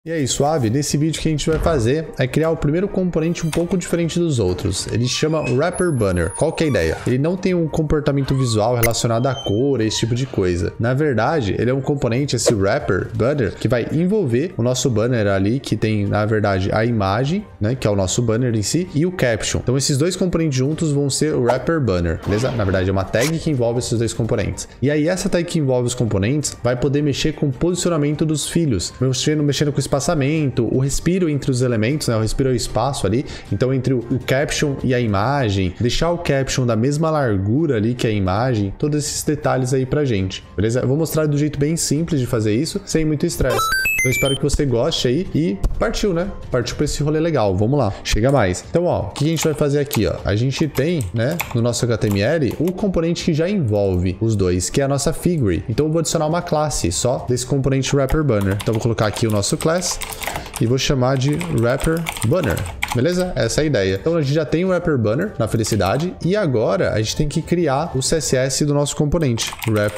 E aí, suave? Nesse vídeo o que a gente vai fazer é criar o primeiro componente um pouco diferente dos outros. Ele se chama Wrapper Banner. Qual que é a ideia? Ele não tem um comportamento visual relacionado à cor, esse tipo de coisa. Na verdade, ele é um componente, esse Wrapper Banner, que vai envolver o nosso banner ali, que tem, na verdade, a imagem, né, que é o nosso banner em si, e o caption. Então, esses dois componentes juntos vão ser o Wrapper Banner, beleza? Na verdade, é uma tag que envolve esses dois componentes. E aí, essa tag que envolve os componentes vai poder mexer com o posicionamento dos filhos, mexendo com o espaçamento, o respiro entre os elementos, né? O respiro é o espaço ali, então entre o caption e a imagem, deixar o caption da mesma largura ali que a imagem, todos esses detalhes aí pra gente, beleza? Eu vou mostrar do jeito bem simples de fazer isso, sem muito estresse. Eu espero que você goste aí e partiu, né? Partiu pra esse rolê legal, vamos lá, chega mais. Então, ó, o que a gente vai fazer aqui, ó? A gente tem, né, no nosso HTML, o componente que já envolve os dois, que é a nossa figure. Então eu vou adicionar uma classe só desse componente Wrapper Banner. Então eu vou colocar aqui o nosso class e vou chamar de Wrapper Banner. Beleza? Essa é a ideia. Então a gente já tem o Wrapper Banner na felicidade e agora a gente tem que criar o CSS do nosso componente.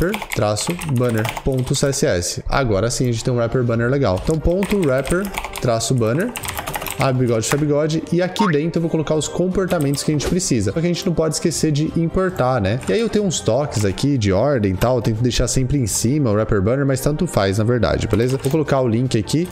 Wrapper-banner.css. Agora sim a gente tem um Wrapper Banner legal. Então ponto Wrapper-banner. Abre bigode, fecha bigode, e aqui dentro eu vou colocar os comportamentos que a gente precisa. Só que a gente não pode esquecer de importar, né? E aí eu tenho uns toques aqui de ordem e tal, eu tento deixar sempre em cima o Wrapper Banner, mas tanto faz, na verdade, beleza? Vou colocar o link aqui,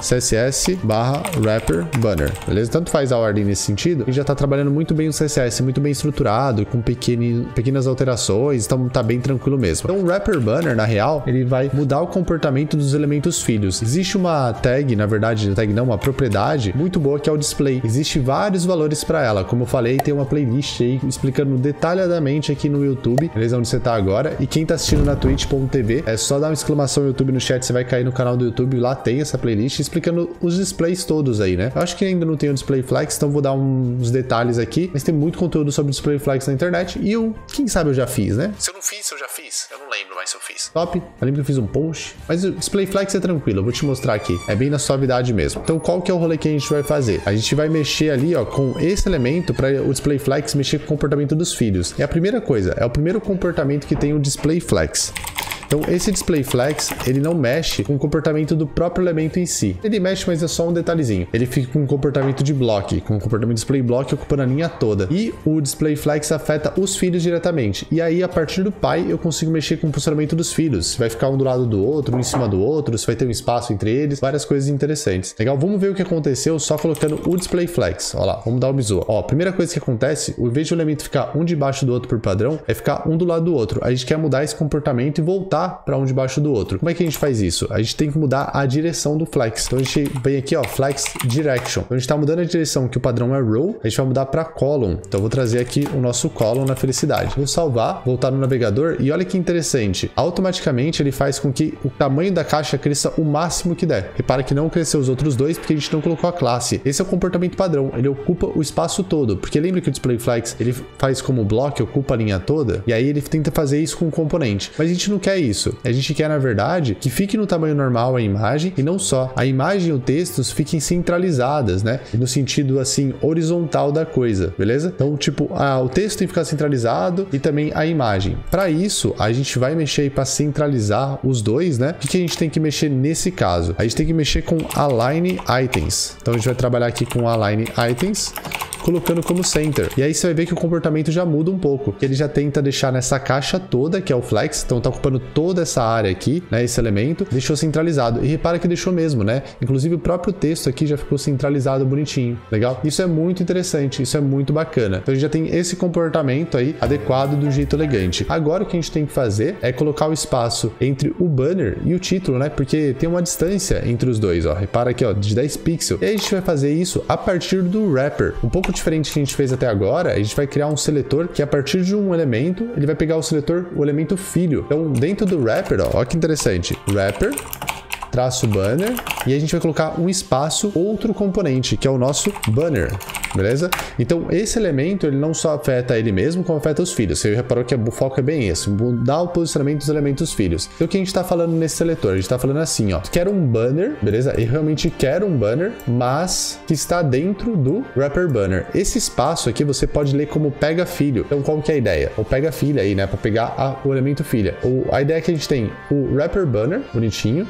css/Wrapper Banner, beleza? Tanto faz a ordem nesse sentido, a gente já tá trabalhando muito bem o CSS, muito bem estruturado, com pequenas alterações, então tá bem tranquilo mesmo. Então o Wrapper Banner, na real, ele vai mudar o comportamento dos elementos filhos. Existe uma tag, na verdade, tag não, uma propriedade muito boa que é o display. Existem vários valores para ela. Como eu falei, tem uma playlist aí explicando detalhadamente aqui no YouTube, beleza? Onde você tá agora. E quem tá assistindo na twitch.tv, é só dar uma exclamação YouTube no chat, você vai cair no canal do YouTube, lá tem essa playlist explicando os displays todos aí, né? Eu acho que ainda não tem o display flex, então vou dar uns detalhes aqui, mas tem muito conteúdo sobre display flex na internet e quem sabe eu já fiz, né? Se eu não fiz, eu já fiz. Eu não lembro mais se eu fiz. Top. Eu lembro que eu fiz um post, mas o display flex é tranquilo, eu vou te mostrar aqui. É bem na suavidade mesmo. Então qual que é o rolê que a gente vai fazer? A gente vai mexer ali, ó, com esse elemento para o display flex mexer com o comportamento dos filhos. E a primeira coisa, é o primeiro comportamento que tem o display flex. Então, esse display flex, ele não mexe com o comportamento do próprio elemento em si. Ele mexe, mas é só um detalhezinho. Ele fica com um comportamento de block, com o comportamento display block ocupando a linha toda. E o display flex afeta os filhos diretamente. E aí, a partir do pai, eu consigo mexer com o funcionamento dos filhos. Vai ficar um do lado do outro, um em cima do outro, se vai ter um espaço entre eles, várias coisas interessantes. Legal? Vamos ver o que aconteceu só colocando o display flex. Olha lá, vamos dar o bizu. Ó, a primeira coisa que acontece, ao invés de o elemento ficar um debaixo do outro por padrão, é ficar um do lado do outro. A gente quer mudar esse comportamento e voltar para um debaixo do outro. Como é que a gente faz isso? A gente tem que mudar a direção do flex. Então a gente vem aqui, ó, flex direction. Então a gente está mudando a direção, que o padrão é row, a gente vai mudar para column. Então eu vou trazer aqui o nosso column na felicidade. Vou salvar, voltar no navegador e olha que interessante. Automaticamente ele faz com que o tamanho da caixa cresça o máximo que der. Repara que não cresceu os outros dois porque a gente não colocou a classe. Esse é o comportamento padrão. Ele ocupa o espaço todo. Porque lembra que o display flex ele faz como bloco, ocupa a linha toda? E aí ele tenta fazer isso com o componente. Mas a gente não quer isso. A gente quer, na verdade, que fique no tamanho normal a imagem e não só. A imagem e o texto fiquem centralizadas, né? No sentido, assim, horizontal da coisa, beleza? Então, tipo, o texto tem que ficar centralizado e também a imagem. Para isso, a gente vai mexer aí para centralizar os dois, né? O que a gente tem que mexer nesse caso? A gente tem que mexer com Align Items. Então, a gente vai trabalhar aqui com Align Items, colocando como center. E aí você vai ver que o comportamento já muda um pouco. Ele já tenta deixar nessa caixa toda, que é o flex, então tá ocupando toda essa área aqui, né, esse elemento, deixou centralizado. E repara que deixou mesmo, né? Inclusive o próprio texto aqui já ficou centralizado bonitinho, legal? Isso é muito interessante, isso é muito bacana. Então a gente já tem esse comportamento aí adequado do jeito elegante. Agora o que a gente tem que fazer é colocar o espaço entre o banner e o título, né? Porque tem uma distância entre os dois, ó. Repara aqui, ó, de 10 pixels. E aí a gente vai fazer isso a partir do wrapper. Um pouco diferente do que a gente fez até agora, a gente vai criar um seletor que a partir de um elemento, ele vai pegar o seletor, o elemento filho. Então dentro do wrapper, ó que interessante, wrapper traço banner, e a gente vai colocar um espaço, outro componente, que é o nosso banner, beleza? Então, esse elemento, ele não só afeta ele mesmo, como afeta os filhos. Você reparou que o foco é bem esse, mudar o posicionamento dos elementos filhos. Então, o que a gente está falando nesse seletor? A gente está falando assim, ó, quero um banner, beleza? Eu realmente quero um banner, mas que está dentro do wrapper banner. Esse espaço aqui, você pode ler como pega filho. Então, qual que é a ideia? Ou pega filha aí, né? Para pegar o elemento filha. A ideia é que a gente tem o wrapper banner, bonitinho, espaço,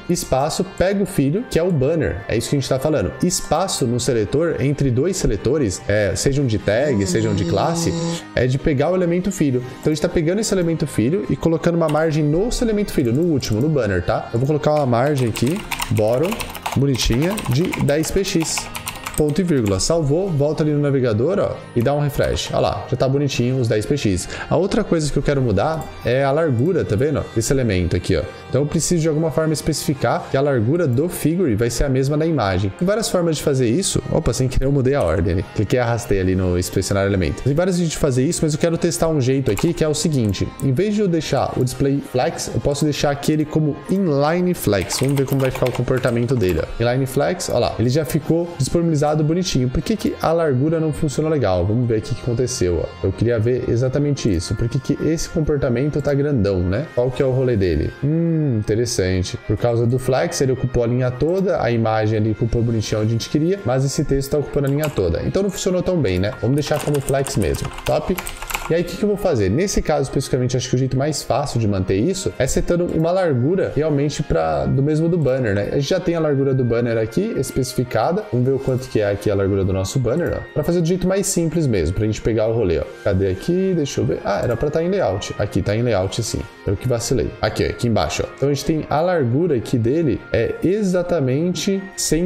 espaço, pega o filho, que é o banner. É isso que a gente tá falando. Espaço no seletor, entre dois seletores, sejam de tag, sejam de classe, é de pegar o elemento filho. Então a gente tá pegando esse elemento filho e colocando uma margem no elemento filho, no último, no banner, tá? Eu vou colocar uma margem aqui, bottom, bonitinha, de 10px. Ponto e vírgula. Salvou, volta ali no navegador, ó, e dá um refresh. Olha lá, já tá bonitinho os 10px. A outra coisa que eu quero mudar é a largura, tá vendo? Desse elemento aqui, ó. Então eu preciso de alguma forma especificar que a largura do figure vai ser a mesma da imagem. Tem várias formas de fazer isso. Opa, sem querer eu mudei a ordem ali. Cliquei e arrastei ali no inspecionar elemento. Tem várias jeitos de fazer isso, mas eu quero testar um jeito aqui que é o seguinte. Em vez de eu deixar o display flex, eu posso deixar aquele como inline flex. Vamos ver como vai ficar o comportamento dele, ó. Inline flex, olha lá. Ele já ficou disponibilizado bonitinho. Por que a largura não funciona legal? Vamos ver aqui o que aconteceu, ó. Eu queria ver exatamente isso. Por que esse comportamento tá grandão, né? Qual que é o rolê dele? Interessante. Por causa do flex, ele ocupou a linha toda, a imagem ali ocupou bonitinho onde a gente queria, mas esse texto tá ocupando a linha toda. Então não funcionou tão bem, né? Vamos deixar como flex mesmo. Top? E aí, o que eu vou fazer? Nesse caso, especificamente, acho que o jeito mais fácil de manter isso é setando uma largura realmente do mesmo do banner, né? A gente já tem a largura do banner aqui especificada. Vamos ver o quanto que é aqui a largura do nosso banner, ó. Pra fazer do jeito mais simples mesmo, pra gente pegar o rolê, ó. Cadê aqui? Deixa eu ver. Ah, era pra estar em layout. Aqui, tá em layout sim. Eu que vacilei. Aqui, ó, aqui embaixo, ó. Então a gente tem a largura aqui dele é exatamente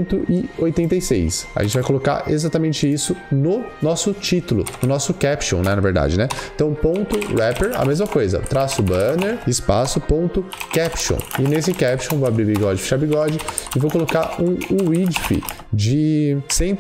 186. A gente vai colocar exatamente isso no nosso título, no nosso caption, né? Na verdade, né? Então, ponto wrapper, a mesma coisa. Traço banner, espaço, ponto caption. E nesse caption, vou abrir bigode, fechar bigode e vou colocar um width de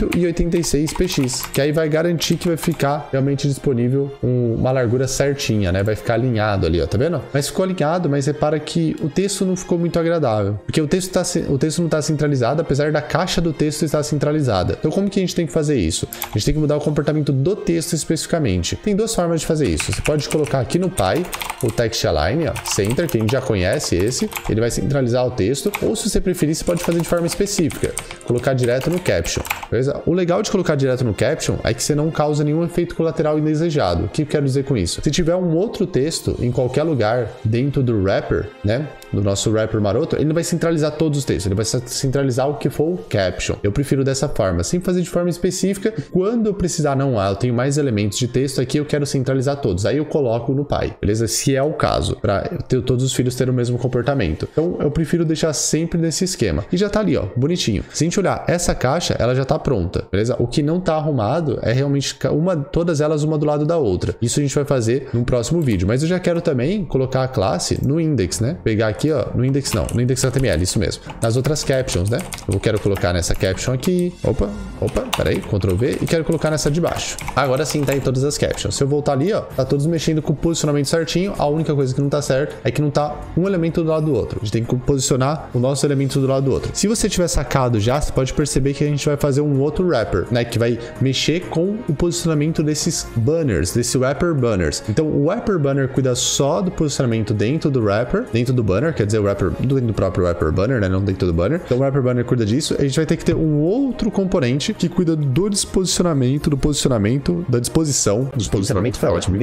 186px, que aí vai garantir que vai ficar realmente disponível uma largura certinha, né? Vai ficar alinhado ali, ó, tá vendo? Mas ficou alinhado, mas repara que o texto não ficou muito agradável, porque o texto não está centralizado, apesar da caixa do texto estar centralizada. Então, como que a gente tem que fazer isso? A gente tem que mudar o comportamento do texto especificamente. Tem duas formas de fazer isso. Você pode colocar aqui no Py o text align, ó, center, que a gente já conhece esse, ele vai centralizar o texto, ou se você preferir, você pode fazer de forma específica, colocar direto no caption, beleza? O legal de colocar direto no caption é que você não causa nenhum efeito colateral indesejado. O que eu quero dizer com isso? Se tiver um outro texto em qualquer lugar dentro do wrapper, né, do nosso wrapper maroto, ele não vai centralizar todos os textos, ele vai centralizar o que for o caption. Eu prefiro dessa forma, sem fazer de forma específica. Quando eu precisar, eu tenho mais elementos de texto aqui, eu quero centralizar todos, aí eu coloco no Py, beleza? Se é o caso, para todos os filhos terem o mesmo comportamento. Então, eu prefiro deixar sempre nesse esquema. E já tá ali, ó, bonitinho. Se a gente olhar essa caixa, ela já tá pronta, beleza? O que não tá arrumado é realmente todas elas uma do lado da outra. Isso a gente vai fazer no próximo vídeo, mas eu já quero também colocar a classe no index, né? Pegar aqui, ó, no index.html, isso mesmo. Nas outras captions, né? Eu quero colocar nessa caption aqui. Opa, peraí, Ctrl V, e quero colocar nessa de baixo. Agora sim tá em todas as captions. Se eu voltar ali, ó, tá todos mexendo com o posicionamento certinho. A única coisa que não tá certo é que não tá um elemento do lado do outro. A gente tem que posicionar o nosso elemento do lado do outro. Se você tiver sacado já, você pode perceber que a gente vai fazer um outro wrapper, né? Que vai mexer com o posicionamento desses banners, desse wrapper banners. Então, o wrapper banner cuida só do posicionamento dentro do wrapper, dentro do banner, quer dizer, o wrapper dentro do próprio wrapper banner, né? Não dentro do banner. Então, o wrapper banner cuida disso. A gente vai ter que ter um outro componente que cuida do disposicionamento, da disposição. Dos posicionamentos foi ótimo.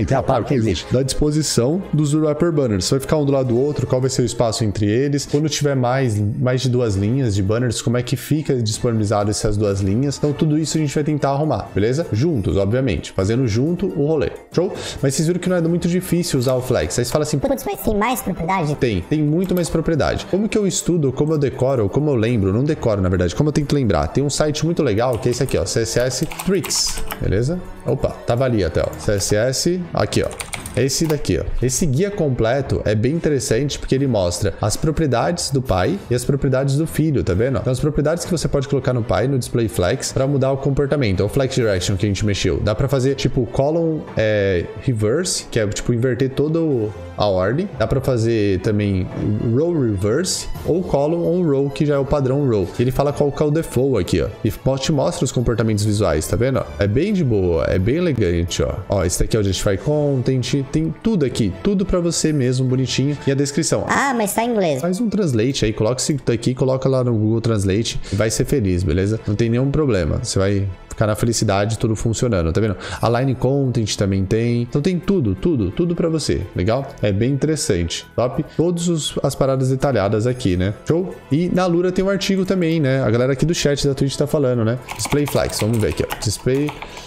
Da disposição dos wrapper banners. Vai ficar um do lado do outro, qual vai ser o espaço entre eles. Quando tiver mais de duas linhas de banners, como é que fica disponibilizado essas duas linhas. Então, tudo isso a gente vai tentar arrumar, beleza? Juntos, obviamente. Fazendo junto o rolê. Show? Mas vocês viram que não é muito difícil usar o flex. Aí você fala assim, putz, mas tem mais propriedade? Tem muito mais propriedade. Como que eu estudo, como eu decoro, como eu lembro, não decoro, na verdade, como eu tento lembrar. Tem um site muito legal, que é esse aqui, ó, CSS Tricks, beleza? Opa, tava ali até, ó, CSS, aqui, ó. Esse daqui, ó. Esse guia completo é bem interessante porque ele mostra as propriedades do pai e as propriedades do filho, tá vendo? Então, as propriedades que você pode colocar no pai, no display flex, para mudar o comportamento. É o flex direction que a gente mexeu. Dá para fazer, tipo, column reverse, que é, tipo, inverter toda a ordem. Dá para fazer também row reverse ou column on row, que já é o padrão row. Ele fala qual que é o default aqui, ó. E te mostra os comportamentos visuais, tá vendo? É bem de boa, é bem elegante, ó. Ó, esse daqui é o Justify Content. Translate, tem tudo aqui, tudo pra você mesmo, bonitinho. E a descrição. Ah, mas tá em inglês. Faz um translate aí, coloca isso aqui, coloca lá no Google Translate e vai ser feliz, beleza? Não tem nenhum problema, você vai ficar na felicidade, tudo funcionando, tá vendo? Align Content também tem, então tem tudo pra você, legal? É bem interessante, top? Todas as paradas detalhadas aqui, né? Show? E na Alura tem um artigo também, né? A galera aqui do chat da Twitch tá falando, né? Display Flex, vamos ver aqui, ó. Display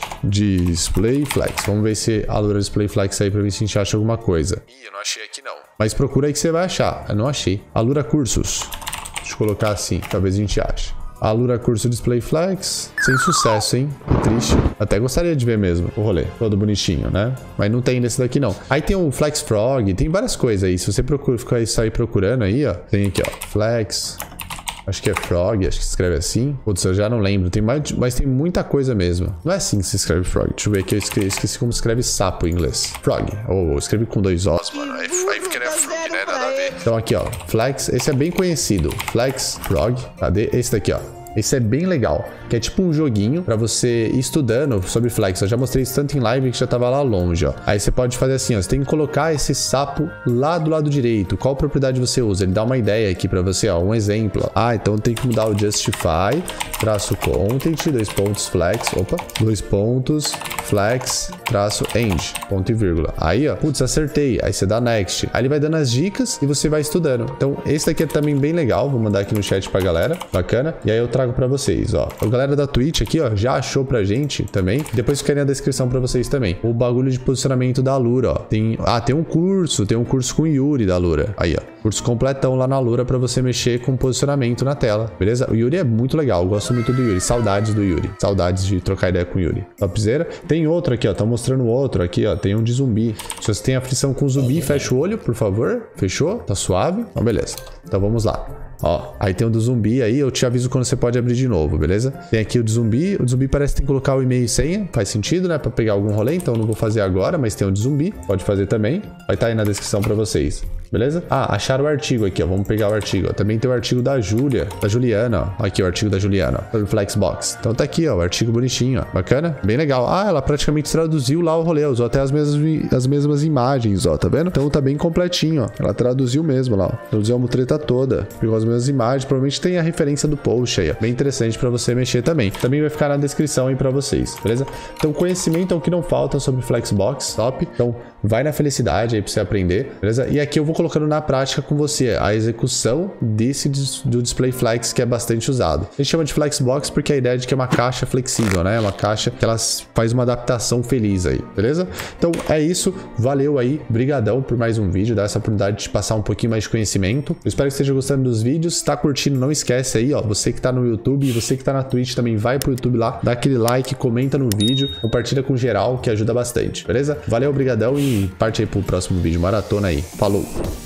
Flex, vamos ver se a Alura Display Flex aí pra ver se a gente acha alguma coisa. Ih, eu não achei aqui não. Mas procura aí que você vai achar, eu não achei. Alura Cursos, deixa eu colocar assim, talvez a gente ache. Alura Curso Display Flex, sem sucesso, hein? Que triste. Até gostaria de ver mesmo o rolê, todo bonitinho, né? Mas não tem nesse daqui, não. Aí tem o Flex Frog, tem várias coisas aí. Se você ficar aí procurando aí, ó. Tem aqui, ó, Flex... Acho que é Frog, acho que se escreve assim. Putz, eu já não lembro. Tem mais, mas tem muita coisa mesmo. Não é assim que se escreve Frog. Deixa eu ver aqui. Eu esqueci como se escreve sapo em inglês. Frog. Ou escreve com 2 Os, mano. Aí fica né, Frog, né? Nada a ver. Então aqui, ó. Flex. Esse é bem conhecido. Flex Frog. Cadê? Esse daqui, ó. Esse é bem legal, que é tipo um joguinho pra você ir estudando sobre Flex. Eu já mostrei isso tanto em live que já tava lá longe, ó. Aí você pode fazer assim, ó. Você tem que colocar esse sapo lá do lado direito. Qual propriedade você usa? Ele dá uma ideia aqui pra você, ó. Um exemplo, ó. Ah, então tem que mudar o justify, traço content, 2 pontos flex, opa, 2 pontos flex, traço end, ponto e vírgula. Aí, ó, putz, acertei. Aí você dá next. Aí ele vai dando as dicas e você vai estudando. Então, esse daqui é também bem legal. Vou mandar aqui no chat pra galera. Bacana. E aí eu trago pra vocês, ó. A galera da Twitch aqui, ó, já achou pra gente também. Depois fica aí na descrição pra vocês também. O bagulho de posicionamento da Alura, ó. Tem um curso com o Yuri da Alura. Aí, ó. Curso completão lá na Alura pra você mexer com posicionamento na tela, beleza? O Yuri é muito legal. Eu gosto muito do Yuri. Saudades do Yuri. Saudades de trocar ideia com o Yuri. Topzera. Tem outro aqui, ó. Tá mostrando outro aqui, ó. Tem um de zumbi. Se você tem aflição com zumbi, fecha o olho, por favor. Fechou? Tá suave? Então, beleza. Então, vamos lá. Ó, aí tem o do zumbi aí, eu te aviso quando você pode abrir de novo, beleza? Tem aqui o de zumbi parece que tem que colocar o e-mail e senha, faz sentido, né? Pra pegar algum rolê, então não vou fazer agora, mas tem o de zumbi, pode fazer também. Vai estar aí na descrição pra vocês, beleza? Ah, acharam o artigo aqui, ó, vamos pegar o artigo, ó. Também tem o artigo da Juliana, ó. Aqui o artigo da Juliana, ó, sobre Flexbox. Então tá aqui, ó, o artigo bonitinho, ó, bacana? Bem legal. Ah, ela praticamente traduziu lá o rolê, usou até as mesmas imagens, ó, tá vendo? Então tá bem completinho, ó. Ela traduziu mesmo lá, ó. Traduziu a mutreta toda, pegou as mesmas imagens, provavelmente tem a referência do post aí, ó. Bem interessante pra você mexer também. Também vai ficar na descrição aí pra vocês, beleza? Então conhecimento é o que não falta sobre Flexbox, top? Então vai na felicidade aí pra você aprender, beleza? E aqui eu vou colocando na prática com você a execução do Display Flex, que é bastante usado. A gente chama de Flexbox porque a ideia é de que é uma caixa flexível, né? É uma caixa que ela faz uma adaptação feliz aí, beleza? Então é isso, valeu aí, brigadão por mais um vídeo, dar essa oportunidade de passar um pouquinho mais de conhecimento. Eu espero que esteja gostando dos vídeos. Se tá curtindo, não esquece aí, ó, você que tá no YouTube e você que tá na Twitch também vai pro YouTube lá, dá aquele like, comenta no vídeo, compartilha com geral, que ajuda bastante, beleza? Valeu, brigadão e parte aí pro próximo vídeo. Maratona aí. Falou!